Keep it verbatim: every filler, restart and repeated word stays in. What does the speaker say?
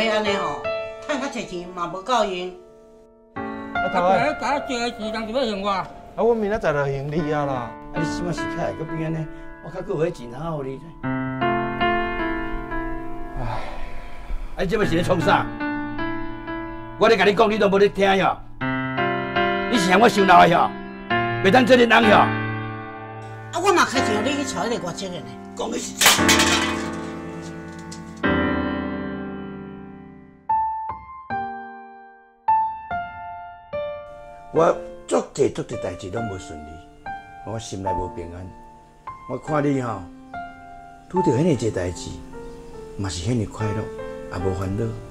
要安尼吼，趁较侪钱嘛无够用。 啊，头啊，甲我借的钱，当是要还我。啊， 我明仔载就还你啊啦。 啊，你即摆是开个边安尼，我较搁有迄钱哪互你？唉，啊，你即摆是咧创啥？我咧甲你讲，你都无咧听哟。你是嫌我伤老的哟，袂当做恁翁哟。 啊，我嘛开钱让你去找迄个外籍的呢。 讲的是。 我足侪足侪代志拢无顺利，我心内无平安。我看你吼，拄着遐尼侪代志，嘛是遐尼快乐，也无烦恼。